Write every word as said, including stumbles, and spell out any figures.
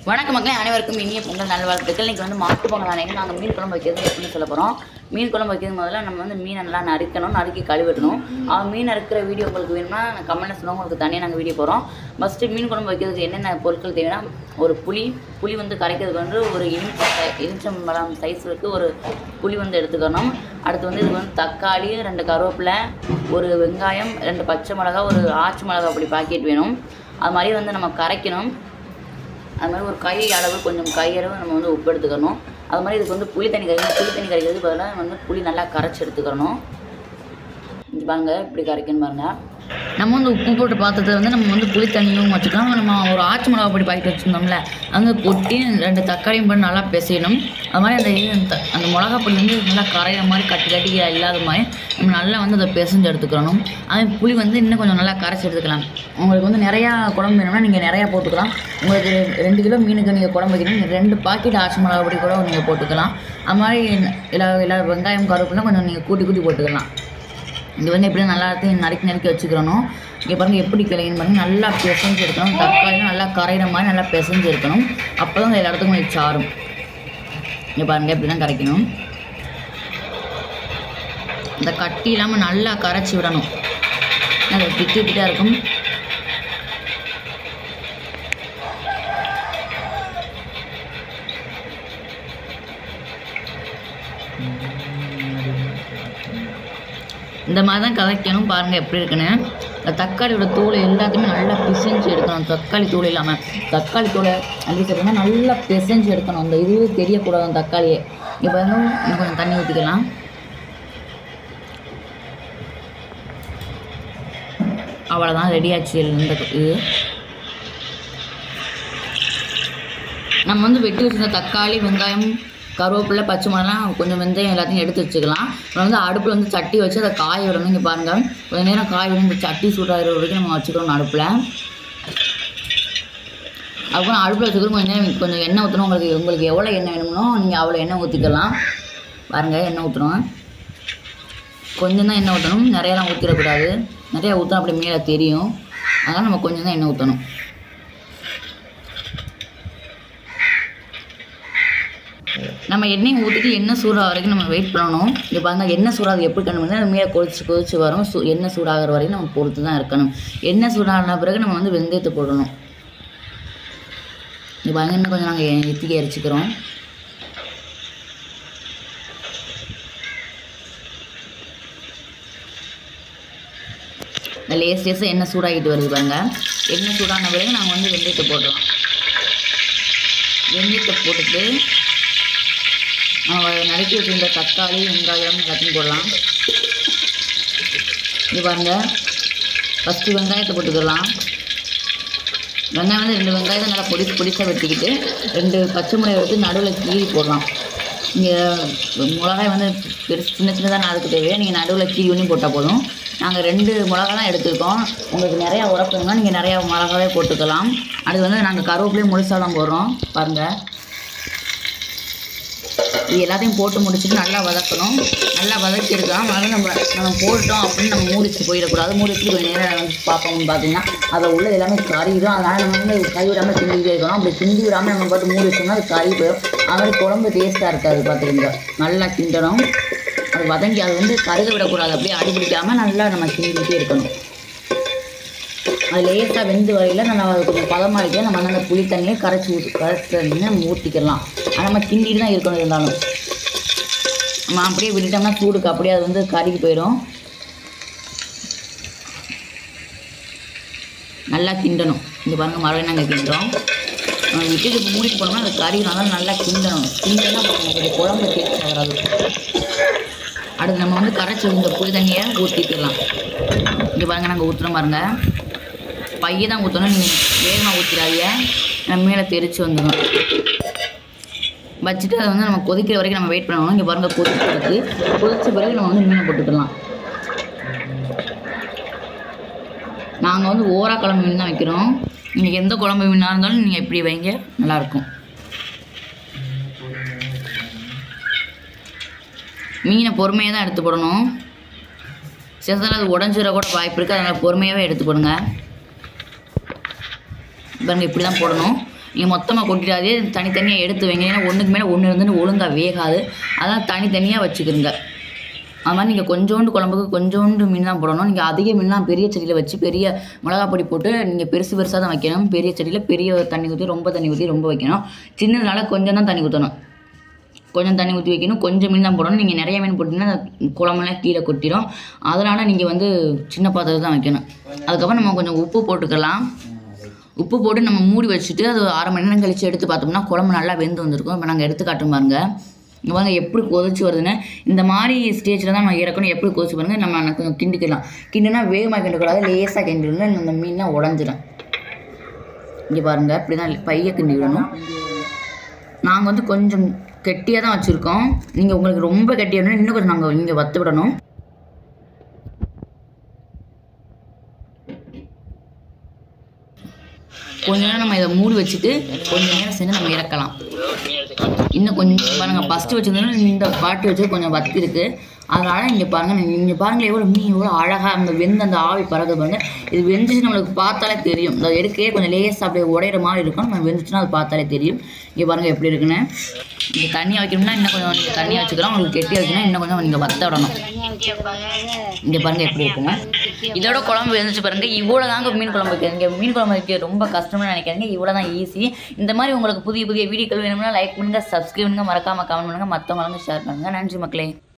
வணக்கம் மக்களே, அனைவருக்கும் இனிய பொங்கல் நல்வாழ்த்துக்கள். இன்றைக்கி வந்து மாட்டு பொங்கல் அன்றைக்கி நாங்கள் மீன் குழம்பு வைக்கிறது எப்படின்னு சொல்ல போகிறோம். மீன் குழம்பு வைக்கிறது முதல்ல நம்ம வந்து மீனை நல்லா நறுக்கணும், நறுக்கி கழுவிடணும். மீன் நறுக்கிற வீடியோ உங்களுக்கு வேணும்னா கமெண்ட்ல சொல்லுவோம், உங்களுக்கு தனியாக நாங்கள் வீடியோ போகிறோம். ஃபஸ்ட்டு மீன் குழம்பு வைக்கிறதுக்கு என்னென்ன பொருட்கள் தேவைன்னா, ஒரு புளி புளி வந்து கரைக்கிறதுக்கு வந்து ஒரு இனிச்ச இனிச்சம்பழம் சைஸுக்கு ஒரு புளி வந்து எடுத்துக்கணும். அடுத்து வந்து இது வந்து தக்காளி, ரெண்டு கருவேப்பிலை, ஒரு வெங்காயம், ரெண்டு பச்சை மிளகா, ஒரு ஆச்சி மிளகா அப்படி பாக்கெட் வேணும். அது மாதிரி வந்து நம்ம கரைக்கணும். அது மாதிரி ஒரு கை அளவு கொஞ்சம் கையளவு நம்ம வந்து உப்பு எடுத்துக்கணும். அது மாதிரி இதுக்கு வந்து புளி தண்ணி கரைக்கணும். புளி தண்ணி கரைக்கிறது பதிலாக வந்து புளி நல்லா கரைச்சி எடுத்துக்கணும். இது பாருங்க, இப்படி கரைக்கணும் பாருங்க. நம்ம வந்து உப்பு போட்டு பாத்திரத்தில் வந்து நம்ம வந்து புளி தண்ணியும் வச்சுக்கலாம். நம்ம ஒரு ஆச்சி மிளகா பொடி பாக்கெட் வச்சுருந்தோம்ல, அங்கே கொட்டி ரெண்டு தக்காளியும் போட்டு நல்லா பிசையணும். அது மாதிரி அந்த அந்த மிளகா பொடி வந்து நல்லா கரையிற மாதிரி கட்டி கட்டி இல்லாத மாதிரி நம்ம நல்லா வந்து அதை பிசைஞ்சு எடுத்துக்கணும். அதே புளி வந்து இன்னும் கொஞ்சம் நல்லா கரைச்சி எடுத்துக்கலாம். உங்களுக்கு வந்து நிறையா குழம்பு வேணும்னா நீங்கள் நிறையா போட்டுக்கலாம். உங்களுக்கு ரெண்டு கிலோ மீனுக்கு நீங்கள் குழம்பு வைக்கணும், ரெண்டு பாக்கெட் ஆச்சி மிளகா பொடி கூட நீங்கள் போட்டுக்கலாம். அது மாதிரி எல்லா எல்லா வெங்காயம் கருவேப்பிலாம் கொஞ்சம் நீங்கள் கூட்டி கூட்டி போட்டுக்கலாம். இது வந்து எப்படி நல்லா இருக்கு நறுக்கி நறுக்கி வச்சுக்கிறணும். இங்கே பாருங்கள் எப்படி கிளைன்னு பாருங்கள், நல்லா பிசைஞ்சு எடுக்கணும். தக்காளியும் நல்லா கரையிற மாதிரி நல்லா பிசைஞ்சு எடுக்கணும். அப்போ தான் எல்லா இடத்துக்கும் கொஞ்சம் சாரும். இங்கே பாருங்கள், இப்படி தான் கரைக்கணும். இந்த கட்டி இல்லாமல் நல்லா கரைச்சி விடணும். அது திட்டு திட்டாக இருக்கும். இந்த மாதிரி தான் கதைக்கணும். பாருங்கள் எப்படி இருக்குன்னு. இந்த தக்காளியோட தூளை எல்லாத்தையுமே நல்லா பிசைஞ்சு எடுக்கணும். தக்காளி தூள் இல்லாமல் தக்காளி தூளை அப்படி சொல்லிங்கன்னா நல்லா பிசைஞ்சு எடுக்கணும். அந்த இதுவே தெரியக்கூடாது அந்த தக்காளியே. இப்போ வந்து இன்னும் கொஞ்சம் தண்ணி ஊற்றிக்கலாம். அவ்வளோதான், ரெடி ஆச்சு. இந்த இது நம்ம வந்து வெட்டி வச்சுருந்த தக்காளி, வெங்காயம், கருவேப்பிலை, பச்சை மிளகாலாம், கொஞ்சம் வெந்தயம் எல்லாத்தையும் எடுத்து வச்சுக்கலாம். அப்புறம் வந்து அடுப்பில் வந்து சட்டி வச்சு அதை காய விடணும். இங்கே பாருங்கள், கொஞ்சம் நேரம் காய விடணும். இந்த சட்டி சூடாகிற வரைக்கும் நம்ம வச்சுக்கணும் அடுப்பில். அதுக்கப்புறம் அடுப்பில் வச்சுக்கிறோம். கொஞ்சம் நேரம் கொஞ்சம் எண்ணெய் ஊற்றணும். உங்களுக்கு உங்களுக்கு எவ்வளோ எண்ணெய் வேணுமோ நீங்கள் அவ்வளோ எண்ணெய் ஊற்றிக்கலாம். பாருங்கள், எண்ணெய் ஊற்றணும். கொஞ்சம் தான் எண்ணெய் ஊற்றணும், நிறையலாம் ஊற்றிடக்கூடாது. நிறையா ஊற்றணும் அப்படி மேலே தெரியும். அதனால் நம்ம கொஞ்சம் தான் எண்ணெய் ஊற்றணும். நம்ம எண்ணெய் ஊற்றிட்டு எண்ணெய் சூடாக வரைக்கும் நம்ம வெயிட் பண்ணணும். இப்போ பாருங்கள், எண்ணெய் சூடாக எப்படி கண்டுபிடிச்சா அது மேலே கொதிச்சு கொதிச்சு வரும். சூ எண்ணெய் சூடாகிற வரைக்கும் நம்ம பொறுத்து தான் இருக்கணும். எண்ணெய் சூடான பிறகு நம்ம வந்து வெந்தயத்தை போடணும். இப்போ பாருங்கள், இன்னும் கொஞ்சம் நாங்கள் எத்திக்க எரிச்சிக்கிறோம். இந்த லேஸ் லேஸாக எண்ணெய் சூடாகிட்டு வருது பாருங்கள். எண்ணெய் சூடான பிறகு நாங்கள் வந்து வெந்தயத்தை போடுறோம். வெந்தயத்தை போட்டுட்டு நம்ம நறுக்கி வச்சுருந்த தக்காளி, வெங்காயம் எல்லாத்தையும் போடலாம். இது பாருங்கள், ஃபஸ்ட்டு வெங்காயத்தை போட்டுக்கலாம். வெங்காயம் வந்து ரெண்டு வெங்காயத்தை நல்லா பொடிச்சு பொடிசாக வெட்டிக்கிட்டு ரெண்டு பச்சை மிளகாய் எடுத்து நடுவில் கீறி போடலாம். இங்கே மிளகாய் வந்து பெருசு சின்ன சின்னதாக அதுக்கு தேவையா நீங்கள் நடுவில் கீறி ஒன்றும் போட்டால் போதும். நாங்கள் ரெண்டு மிளகா தான் எடுத்துருக்கோம். உங்களுக்கு நிறையா உரப்புங்கன்னா நீங்கள் நிறையா மிளகாவே போட்டுக்கலாம். அது வந்து நாங்கள் கருவேப்பிலையும் முழுசாக தான் போடுறோம். பாருங்கள், இது எல்லாத்தையும் போட்டு முடிச்சுட்டு நல்லா வதக்கணும். நல்லா வதக்கி எடுக்கலாம். அதனால் நம்ம நம்ம போட்டோம் அப்படின்னு நம்ம மூடிச்சு போயிடக்கூடாது. மூடிச்சு கொஞ்சம் நேரம் வந்து பார்ப்போம்னு பார்த்தீங்கன்னா அதை உள்ள எல்லாமே கறிடும். அதனால் நம்ம வந்து கை விடாமல் கிண்டிக்கிட்டே இருக்கணும். அப்படி கிண்டி விடாமல் நம்ம பார்த்து மூடி வச்சோம்னா அது கறி போயிடும். அது மாதிரி குழம்பு டேஸ்ட்டாக இருக்காது. பார்த்துக்கிங்க, நல்லா கிண்டணும். அது வதங்கி அது வந்து கருக விடக்கூடாது. அப்படியே அடி பிடிக்காமல் நல்லா நம்ம கிண்டிக்கிட்டே இருக்கணும். அது லேசாக வெந்து வரையில் நம்ம கொஞ்சம் பதமாகிட்டு நம்ம அந்த புளி தண்ணியை கரைச்சி ஊற்றி கரைச்சி தண்ணியை நம்ம ஊற்றிக்கலாம். அது நம்ம கிண்டிட்டு தான் இருக்கணும். இருந்தாலும் நம்ம அப்படியே விட்டுட்டோம்னா சூடுக்கு அப்படியே அது வந்து கறிக்கு போயிடும். நல்லா கிண்டணும். இங்கே பாருங்கள், மறுபடியும் நாங்கள் கிண்டுறோம். நம்ம விட்டுட்டு மூடிட்டு போனோம்னா அது கறி நல்லா நல்லா கிண்டணும். கிண்டனா கொஞ்சம் குழம்பு டேஸ்ட் வராது. அடுத்து நம்ம வந்து கரைச்சி இந்த புளி தண்ணியை ஊற்றிக்கலாம். இங்கே பாருங்கள், நாங்கள் ஊற்றுறோம் பாருங்கள். பையை தான் ஊற்றணும், நீங்கள் வேகமாக ஊற்றிடாதீங்க, நம்ம மேலே தெரிச்சு வந்துடும். வச்சுட்டு அதை வந்து நம்ம கொதிக்கிற வரைக்கும் நம்ம வெயிட் பண்ணணும். இங்கே பாருங்கள், கொதிச்சு கொதிச்ச பிறகு நம்ம வந்து மீனை போட்டுக்கலாம். நாங்கள் வந்து ஓரா குழம்பு மீன் தான் வைக்கிறோம். நீங்கள் எந்த குழம்பு மீனாக இருந்தாலும் நீங்கள் எப்படி வைங்க, நல்லாயிருக்கும். மீனை பொறுமையாக தான் எடுத்து போடணும். சில அது உடஞ்சிட கூட வாய்ப்பு இருக்குது. அதனால் பொறுமையாகவே எடுத்து போடுங்க. பாருங்கள், இப்படி தான் போடணும். நீங்கள் மொத்தமாக கொட்டிடாதே, தனித்தனியாக எடுத்து வைங்க. ஏன்னா ஒன்றுக்கு மேலே ஒன்று இருந்துன்னு ஒழுங்காக வேகாது. அதான் தனித்தனியாக வச்சுக்கிறங்க. அது மாதிரி நீங்கள் கொஞ்சோண்டு குழம்புக்கு கொஞ்சோண்டு மீன் தான் போடணும். நீங்கள் அதிக மீன்லாம் பெரிய செடியில் வச்சு பெரிய மிளகா பொடி போட்டு நீங்கள் பெருசு பெருசாக தான் வைக்கணும். பெரிய செடியில் பெரிய தண்ணி ஊற்றி ரொம்ப தண்ணி ஊற்றி ரொம்ப வைக்கணும். சின்னதுனால கொஞ்சம் தான் தண்ணி ஊற்றணும். கொஞ்சம் தண்ணி ஊற்றி வைக்கணும். கொஞ்சம் மீன் தான் போடணும். நீங்கள் நிறைய மீன் போட்டிங்கன்னா குழம்புலாம் கீழே கொட்டிடும். அதனால் நீங்கள் வந்து சின்ன பாத்திரத்தை தான் வைக்கணும். அதுக்கப்புறம் நம்ம கொஞ்சம் உப்பு போட்டுக்கலாம். உப்பு போட்டு நம்ம மூடி வச்சுட்டு அது அரை மணி நேரம் கழித்து எடுத்து பார்த்தோம்னா குழம்பு நல்லா வெந்து வந்திருக்கும். இப்போ நாங்கள் எடுத்து காட்டும் பாருங்க. இங்கே பாருங்க எப்படி கொதிச்சு வருதுன்னு. இந்த மாதிரி ஸ்டேஜில் தான் நம்ம இறக்கணும். எப்படி கொதிச்சு பாருங்க. நம்ம கொஞ்சம் கிண்டிக்கலாம். கிண்டுனா வேகமாக கிண்டக்கூடாது, லேசாக கிண்டிடணும். இந்த மீன்லாம் உடஞ்சிடும். இங்கே பாருங்கள் இப்படி தான் பைய கிண்டி விடணும். நாங்கள் வந்து கொஞ்சம் கெட்டியாக தான் வச்சுருக்கோம். நீங்கள் உங்களுக்கு ரொம்ப கெட்டியாக இன்னும் கொஞ்சம் நாங்கள் இங்கே வற்று விடணும். கொஞ்ச நேரம் நம்ம இதை மூடி வச்சுட்டு கொஞ்சம் நேரம் செஞ்சு நம்ம இறக்கலாம். இன்னும் கொஞ்சம் பாருங்கள், ஃபஸ்ட்டு வச்சுருந்தோன்னா இந்த பாட்டு வச்சு கொஞ்சம் வத்தி இருக்குது. அதனால் இங்கே பாருங்கள், நீங்கள் பாருங்கள் எவ்வளோ மீன் எவ்வளோ அழகாக அந்த வெந்து அந்த ஆவி பறக்குது பாருங்கள். இது வெந்துச்சு நம்மளுக்கு பார்த்தாலே தெரியும். இந்த எடுக்கவே கொஞ்சம் லேசாக அப்படியே உடையிற மாதிரி இருக்கும். நம்ம வெந்துச்சுன்னா அது பார்த்தாலே தெரியும். இங்கே பாருங்கள் எப்படி இருக்குன்னு. இங்கே தண்ணி வைக்கணும்னா இன்னும் கொஞ்சம் நீங்கள் தண்ணி வச்சுக்கிறோம். உங்களுக்கு கெட்டி வைக்கணும் இன்னும் கொஞ்சம் நீங்கள் வத்த விடணும். இங்கே பாருங்கள் எப்படி இருக்குங்க. இதோட குழம்பு வெந்துச்சு பாருங்கள். இவ்வளோ தாங்க மீன் குழம்பு வைக்கிறது. இங்கே மீன் குழம்பு வைக்க ரொம்ப கஷ்டம்னு நினைக்காதீங்க. இவ்வளோ தான் ஈஸி. இந்த மாதிரி உங்களுக்கு புதிய புதிய வீடியோக்கள் வேணும்னா லைக் பண்ணுங்கள், சப்ஸ்கிரைப் பண்ணுங்கள், மறக்காமல் கமெண்ட் பண்ணுங்கள், மற்றவங்களுக்கு ஷேர் பண்ணுங்கள். நன்றி மக்களே.